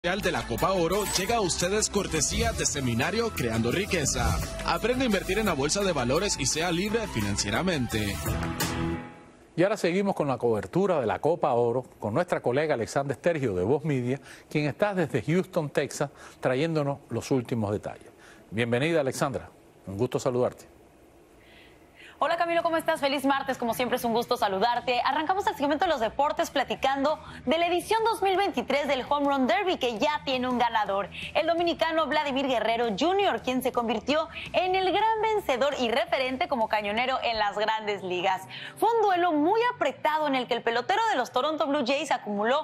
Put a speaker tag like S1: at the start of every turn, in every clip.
S1: De la Copa Oro llega a ustedes cortesía de Seminario Creando Riqueza. Aprende a invertir en la bolsa de valores y sea libre financieramente.
S2: Y ahora seguimos con la cobertura de la Copa Oro con nuestra colega Alexandra Stergio de Voz Media, quien está desde Houston, Texas, trayéndonos los últimos detalles. Bienvenida, Alexandra. Un gusto saludarte.
S3: Hola Camilo, ¿cómo estás? Feliz martes, como siempre es un gusto saludarte. Arrancamos el segmento de los deportes platicando de la edición 2023 del Home Run Derby, que ya tiene un ganador, el dominicano Vladimir Guerrero Jr., quien se convirtió en el gran vencedor y referente como cañonero en las grandes ligas. Fue un duelo muy apretado en el que el pelotero de los Toronto Blue Jays acumuló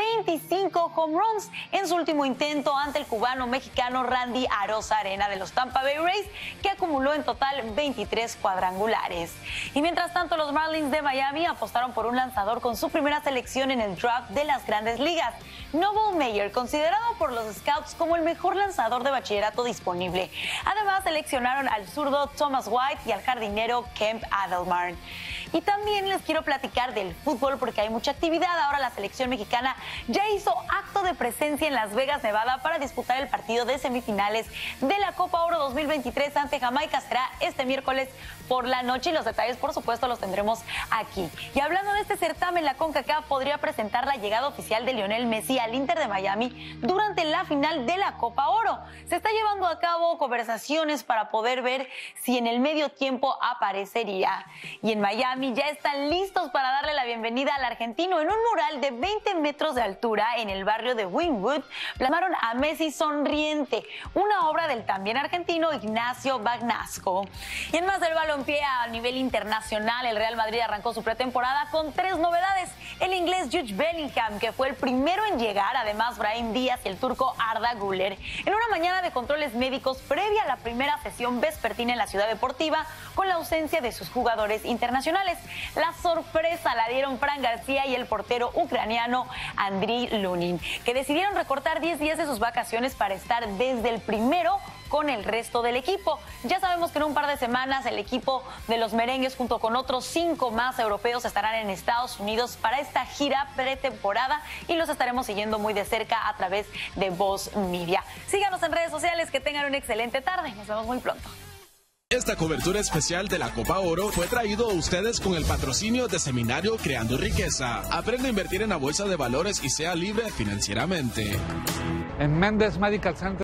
S3: 25 home runs en su último intento ante el cubano-mexicano Randy Arozarena de los Tampa Bay Rays, que acumuló en total 23 cuadrangulares. Y mientras tanto, los Marlins de Miami apostaron por un lanzador con su primera selección en el draft de las grandes ligas, Noble Meyer, considerado por los scouts como el mejor lanzador de bachillerato disponible. Además, seleccionaron al zurdo Thomas White y al jardinero Kemp Adelman. Y también les quiero platicar del fútbol porque hay mucha actividad. Ahora la selección mexicana ya hizo acto de presencia en Las Vegas, Nevada, para disputar el partido de semifinales de la Copa Oro 2023 ante Jamaica. Será este miércoles por la noche y los detalles, por supuesto, los tendremos aquí. Y hablando de este certamen, la CONCACAF podría presentar la llegada oficial de Lionel Messi al Inter de Miami durante la final de la Copa Oro. Se está llevando a cabo conversaciones para poder ver si en el medio tiempo aparecería. Y en Miami ya están listos para darle la bienvenida al argentino. En un mural de 20 metros de altura en el barrio de Wynwood, plasmaron a Messi sonriente, una obra del también argentino Ignacio Bagnasco. Y en más del balompié a nivel internacional, el Real Madrid arrancó su pretemporada con 3 novedades. El inglés Jude Bellingham, que fue el primero en llegar, además Brahim Díaz y el turco Arda Güler. En una mañana de controles médicos previa a la primera sesión vespertina en la ciudad deportiva, con la ausencia de sus jugadores internacionales. La sorpresa la dieron Fran García y el portero ucraniano Andriy Lunin, que decidieron recortar 10 días de sus vacaciones para estar desde el primero con el resto del equipo. Ya sabemos que en un par de semanas el equipo de los merengues junto con otros 5 más europeos estarán en Estados Unidos para esta gira pretemporada y los estaremos siguiendo muy de cerca a través de Voz Media. Síganos en redes sociales, que tengan una excelente tarde. Nos vemos muy pronto.
S1: Esta cobertura especial de la Copa Oro fue traído a ustedes con el patrocinio de Seminario Creando Riqueza. Aprende a invertir en la bolsa de valores y sea libre financieramente.
S4: En Méndez Medical Center